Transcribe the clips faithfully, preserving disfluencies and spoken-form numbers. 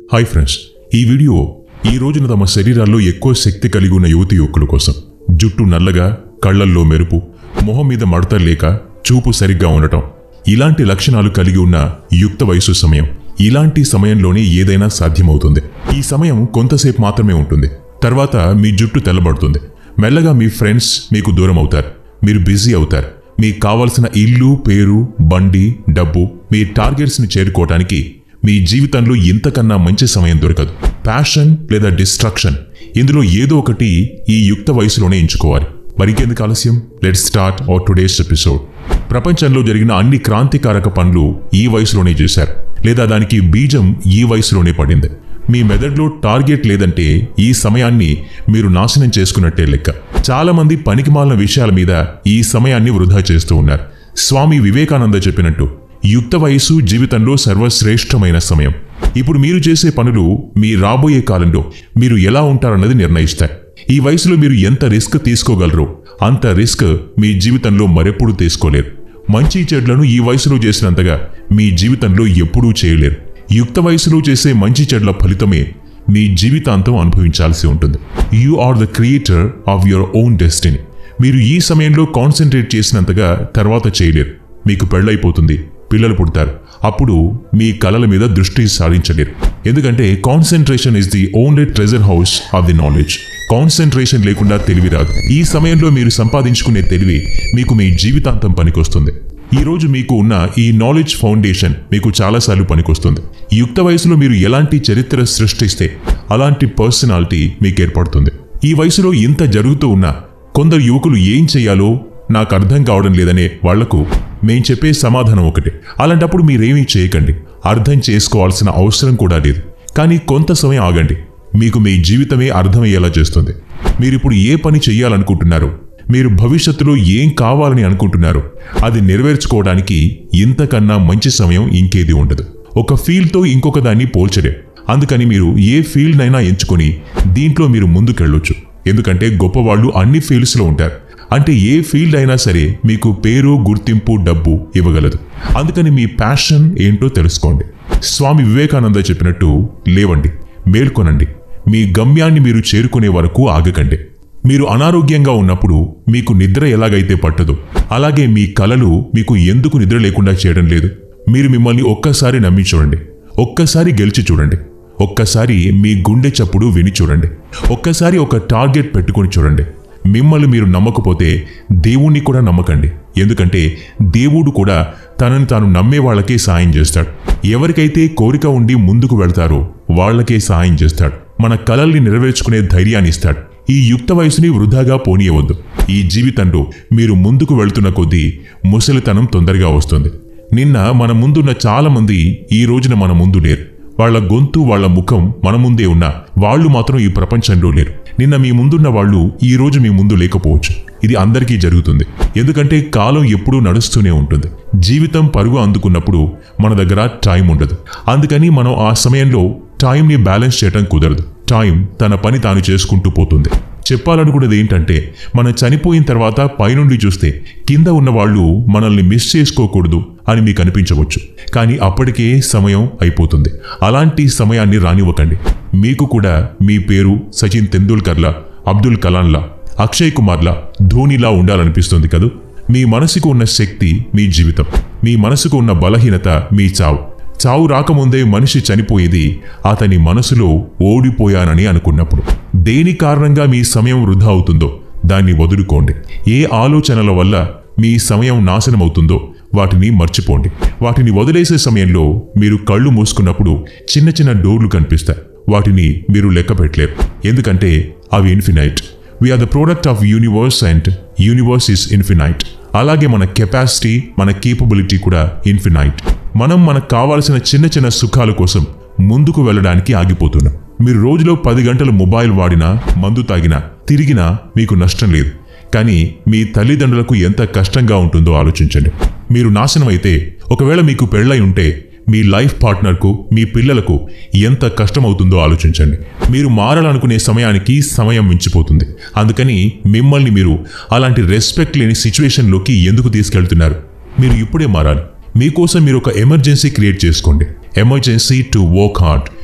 Hi friends, ఈ video ఈ రోజున తమ శరీరాల్లో ఎక్కువ శక్తి కలిగి ఉన్న యువతి యువకుల కోసం. జుట్టు నల్లగా, కళ్లల్లో మెరుపు, మొహం మీద మడత లేక, చూపు సరిగ్గా ఉండటం, ఇలాంటి లక్షణాలు కలిగి ఉన్న యుక్త వయసు సమయం. ఇలాంటి సమయంలోనే ఏదైనా సాధ్యమవుతుంది. ఈ సమయం కొంతసేపు మాత్రమే ఉంటుంది. తర్వాత మీ జుట్టు తెల్లబడుతుంది. మెల్లగా మీ ఫ్రెండ్స్ మీకు దూరం అవుతారు. మీరు బిజీ అవుతారు. మీకు కావలసిన ఇల్లు, పేరు, బండి, డబ్బు, మీ టార్గెట్స్ని చేరుకోవటానికి మీ జీవితంలో ఇంతకన్నా మంచి సమయం దొరకదు. ప్యాషన్ లేదా డిస్ట్రాక్షన్, ఇందులో ఏదో ఒకటి ఈ యుక్త వయసులోనే ఎంచుకోవాలి. మరికెందుకు ఆలస్యం? Let's start our today's episode. ప్రపంచంలో జరిగిన అన్ని క్రాంతికారక పనులు ఈ వయసులోనే చేశారు, లేదా దానికి బీజం ఈ వయసులోనే పడింది. మీ మెదడులో టార్గెట్ లేదంటే ఈ సమయాన్ని మీరు నాశనం చేసుకున్నట్టే లెక్క. చాలా మంది పనికిమాలిన విషయాల మీద ఈ సమయాన్ని వృధా చేస్తూ ఉన్నారు. స్వామి వివేకానంద చెప్పినట్టు యుక్త వయసు జీవితంలో సర్వశ్రేష్టమైన సమయం. ఇప్పుడు మీరు చేసే పనులు మీ రాబోయే కాలంలో మీరు ఎలా ఉంటారన్నది నిర్ణయిస్తాయి. ఈ వయసులో మీరు ఎంత రిస్క్ తీసుకోగలరో అంత రిస్క్ మీ జీవితంలో మరెప్పుడూ తీసుకోలేరు. మంచి చెడ్లను ఈ వయసులో చేసినంతగా మీ జీవితంలో ఎప్పుడూ చేయలేరు. యుక్త వయసులో చేసే మంచి చెడ్ల ఫలితమే మీ జీవితాంతం అనుభవించాల్సి ఉంటుంది. You are the creator of your own destiny. మీరు ఈ సమయంలో కాన్సన్ట్రేట్ చేసినంతగా తర్వాత చేయలేరు. మీకు పెళ్ళైపోతుంది, పిల్లలు పుడతారు. అప్పుడు మీ కలల మీద దృష్టి సారించలేరు. ఎందుకంటే concentration is the only treasure house of the knowledge. Concentration లేకుండా తెలివి రాదు. ఈ సమయంలో మీరు సంపాదించుకునే తెలివి మీకు మీ జీవితాంతం పనికొస్తుంది. ఈ రోజు మీకు ఉన్న ఈ నాలెడ్జ్ ఫౌండేషన్ మీకు చాలాసార్లు పనికొస్తుంది. యుక్త వయసులో మీరు ఎలాంటి చరిత్ర సృష్టిస్తే అలాంటి పర్సనాలిటీ మీకు ఏర్పడుతుంది. ఈ వయసులో ఇంత జరుగుతూ ఉన్నా కొందరు యువకులు ఏం చేయాలో నాకు అర్థం కావడం లేదనే వాళ్లకు మేం చెప్పే సమాధానం ఒకటే. అలాంటప్పుడు మీరేమీ చేయకండి. అర్థం చేసుకోవాల్సిన అవసరం కూడా లేదు. కానీ కొంత సమయం ఆగండి. మీకు మీ జీవితమే అర్థమయ్యేలా చేస్తుంది. మీరిప్పుడు ఏ పని చెయ్యాలనుకుంటున్నారో, మీరు భవిష్యత్తులో ఏం కావాలని అనుకుంటున్నారో అది నెరవేర్చుకోవడానికి ఇంతకన్నా మంచి సమయం ఇంకేది ఉండదు. ఒక ఫీల్డ్తో ఇంకొక దాన్ని పోల్చలే. అందుకని మీరు ఏ ఫీల్డ్ అయినా ఎంచుకొని దీంట్లో మీరు ముందుకెళ్ళొచ్చు. ఎందుకంటే గొప్పవాళ్ళు అన్ని ఫీల్డ్స్లో ఉంటారు. అంటే ఏ ఫీల్డ్ అయినా సరే మీకు పేరు, గుర్తింపు, డబ్బు ఇవ్వగలదు. అందుకని మీ ప్యాషన్ ఏంటో తెలుసుకోండి. స్వామి వివేకానంద చెప్పినట్టు లేవండి, మేల్కొనండి. మీ గమ్యాన్ని మీరు చేరుకునే వరకు ఆగకండి. మీరు అనారోగ్యంగా ఉన్నప్పుడు మీకు నిద్ర ఎలాగైతే పట్టదో అలాగే మీ కలలు మీకు ఎందుకు నిద్ర లేకుండా చేయడం లేదు? మీరు మిమ్మల్ని ఒక్కసారి నమ్మి చూడండి. ఒక్కసారి గెలిచి చూడండి. ఒక్కసారి మీ గుండె చప్పుడు విని చూడండి. ఒక్కసారి ఒక టార్గెట్ పెట్టుకొని చూడండి. మిమ్మల్ని మీరు నమ్మకపోతే దేవుణ్ణి కూడా నమ్మకండి. ఎందుకంటే దేవుడు కూడా తనని తాను నమ్మే వాళ్ళకే సాయం చేస్తాడు. ఎవరికైతే కోరిక ఉండి ముందుకు వెళ్తారో వాళ్లకే సాయం చేస్తాడు. మన కలల్ని నెరవేర్చుకునే ధైర్యాన్ని ఇస్తాడు. ఈ యుక్త వయసుని వృధాగా పోనీయవద్దు. ఈ జీవితంలో మీరు ముందుకు వెళ్తున్న కొద్దీ ముసలితనం తొందరగా వస్తుంది. నిన్న మన ముందున్న చాలా మంది ఈ రోజున మన ముందు లేరు. వాళ్ల గొంతు, వాళ్ల ముఖం మన ముందే ఉన్నా వాళ్ళు మాత్రం ఈ ప్రపంచంలో లేరు. నిన్న మీ ముందున్న వాళ్ళు ఈ రోజు మీ ముందు లేకపోవచ్చు. ఇది అందరికీ జరుగుతుంది. ఎందుకంటే కాలం ఎప్పుడూ నడుస్తూనే ఉంటుంది. జీవితం పరుగు అందుకున్నప్పుడు మన దగ్గర టైం ఉండదు. అందుకని మనం ఆ సమయంలో టైంని బ్యాలెన్స్ చేయడం కుదరదు. టైం తన పని తాను చేసుకుంటూ పోతుంది. చెప్పాలనుకున్నది ఏంటంటే, మనం చనిపోయిన తర్వాత పైనుండి చూస్తే కింద ఉన్న వాళ్ళు మనల్ని మిస్ చేసుకోకూడదు అని మీకు అనిపించవచ్చు. కానీ అప్పటికే సమయం అయిపోతుంది. అలాంటి సమయాన్ని రానివ్వకండి. మీకు కూడా మీ పేరు సచిన్ తెందూల్కర్లా, అబ్దుల్ కలాంలా, అక్షయ్ కుమార్లా, ధోనిలా ఉండాలనిపిస్తుంది కదూ? మీ మనసుకు ఉన్న శక్తి మీ జీవితం. మీ మనసుకు ఉన్న బలహీనత మీ చావు. చావు రాకముందే మనిషి చనిపోయేది అతని మనసులో ఓడిపోయానని అనుకున్నప్పుడు. దేని కారణంగా మీ సమయం వృధా అవుతుందో దాన్ని వదులుకోండి. ఏ ఆలోచనల వల్ల మీ సమయం నాశనమవుతుందో వాటిని మర్చిపోండి. వాటిని వదిలేసే సమయంలో మీరు కళ్ళు మూసుకున్నప్పుడు చిన్న చిన్న డోర్లు కనిపిస్తాయి. వాటిని మీరు లెక్క పెట్టలేరు. ఎందుకంటే అవి infinite. We are the product of universe and universe is infinite. అలాగే మన కెపాసిటీ, మన కేపబిలిటీ కూడా ఇన్ఫినైట్. మనం మనకు కావాల్సిన చిన్న చిన్న సుఖాల కోసం ముందుకు వెళ్ళడానికి ఆగిపోతున్నాం. మీరు రోజులో పది గంటలు మొబైల్ వాడినా, మందు తాగినా, తిరిగినా మీకు నష్టం లేదు. కానీ మీ తల్లిదండ్రులకు ఎంత కష్టంగా ఉంటుందో ఆలోచించండి. మీరు నాశనం అయితే, ఒకవేళ మీకు పెళ్ళై ఉంటే మీ లైఫ్ పార్ట్నర్కు, మీ పిల్లలకు ఎంత కష్టమవుతుందో ఆలోచించండి. మీరు మారాలనుకునే సమయానికి సమయం మించిపోతుంది. అందుకని మిమ్మల్ని మీరు అలాంటి రెస్పెక్ట్ లేని సిచ్యువేషన్లోకి ఎందుకు తీసుకెళ్తున్నారు? మీరు ఇప్పుడే మారాలి. మీకోసం మీరు ఒక ఎమర్జెన్సీ క్రియేట్ చేసుకోండి. Emergency to work hard.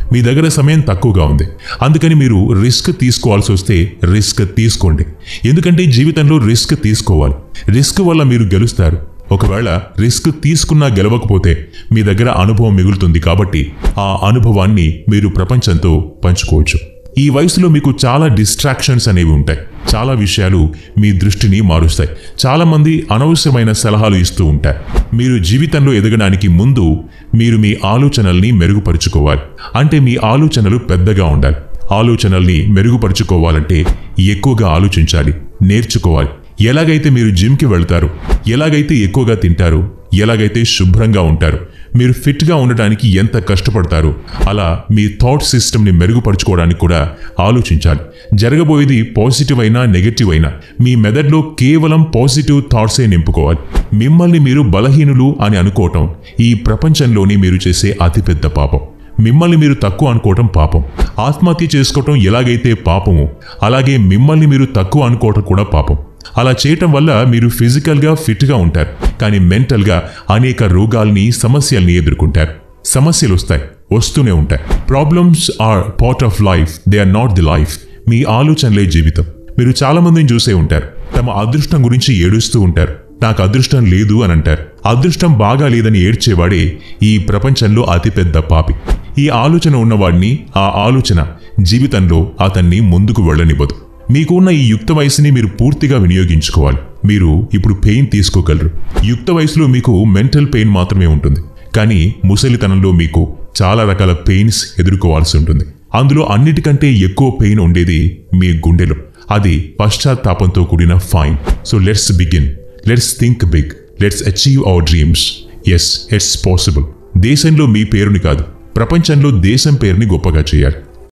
మీ దగ్గర సమయం తక్కువగా ఉంది. అందుకని మీరు రిస్క్ తీసుకోవాల్సి వస్తే రిస్క్ తీసుకోండి. ఎందుకంటే జీవితంలో రిస్క్ తీసుకోవాలి. రిస్క్ వల్ల మీరు గెలుస్తారు. ఒకవేళ రిస్క్ తీసుకున్నా గెలవకపోతే మీ దగ్గర అనుభవం మిగులుతుంది. కాబట్టి ఆ అనుభవాన్ని మీరు ప్రపంచంతో పంచుకోవచ్చు. ఈ వయసులో మీకు చాలా డిస్ట్రాక్షన్స్ అనేవి ఉంటాయి. చాలా విషయాలు మీ దృష్టిని మారుస్తాయి. చాలామంది అనవసరమైన సలహాలు ఇస్తూ ఉంటారు. మీరు జీవితంలో ఎదగడానికి ముందు మీరు మీ ఆలోచనల్ని మెరుగుపరుచుకోవాలి. అంటే మీ ఆలోచనలు పెద్దగా ఉండాలి. ఆలోచనల్ని మెరుగుపరుచుకోవాలంటే ఎక్కువగా ఆలోచించాలి, నేర్చుకోవాలి. ఎలాగైతే మీరు జిమ్కి వెళ్తారు, ఎలాగైతే ఎక్కువగా తింటారు, ఎలాగైతే శుభ్రంగా ఉంటారు, మీరు ఫిట్గా ఉండటానికి ఎంత కష్టపడతారు, అలా మీ థాట్ సిస్టమ్ని మెరుగుపరుచుకోవడానికి కూడా ఆలోచించాలి. జరగబోయేది పాజిటివ్ అయినా నెగటివ్ అయినా మీ మెదడులో కేవలం పాజిటివ్ థాట్సే నింపుకోవాలి. మిమ్మల్ని మీరు బలహీనులు అని అనుకోవటం ఈ ప్రపంచంలోని మీరు చేసే అతిపెద్ద పాపం. మిమ్మల్ని మీరు తక్కువ అనుకోవటం పాపం. ఆత్మహత్య చేసుకోవటం ఎలాగైతే పాపమో అలాగే మిమ్మల్ని మీరు తక్కువ అనుకోవటం కూడా పాపం. అలా చేయటం వల్ల మీరు ఫిజికల్గా ఫిట్గా ఉంటారు, కానీ మెంటల్గా అనేక రోగాల్ని, సమస్యల్ని ఎదుర్కొంటారు. సమస్యలు వస్తాయి, వస్తూనే ఉంటాయి. Problems are part of life, they are not the life. మీ ఆలోచనలే జీవితం. మీరు చాలా మందిని చూసే ఉంటారు, తమ అదృష్టం గురించి ఏడుస్తూ ఉంటారు. నాకు అదృష్టం లేదు అని అంటారు. అదృష్టం బాగా లేదని ఏడ్చేవాడే ఈ ప్రపంచంలో అతిపెద్ద పాపి. ఈ ఆలోచన ఉన్నవాడిని ఆ ఆలోచన జీవితంలో అతన్ని ముందుకు వెళ్ళనివ్వదు. మీకు ఉన్న ఈ యుక్త వయసుని మీరు పూర్తిగా వినియోగించుకోవాలి. మీరు ఇప్పుడు పెయిన్ తీసుకోగలరు. యుక్త వయసులో మీకు మెంటల్ పెయిన్ మాత్రమే ఉంటుంది, కానీ ముసలితనంలో మీకు చాలా రకాల పెయిన్స్ ఎదుర్కోవాల్సి ఉంటుంది. అందులో అన్నిటికంటే ఎక్కువ పెయిన్ ఉండేది మీ గుండెలో. అది పశ్చాత్తాపంతో కూడిన fine. So let's begin. Let's think big. Let's achieve our dreams. Yes, it's possible. దేశంలో మీ పేరుని కాదు, ప్రపంచంలో దేశం పేరుని గొప్పగా చేయాలి.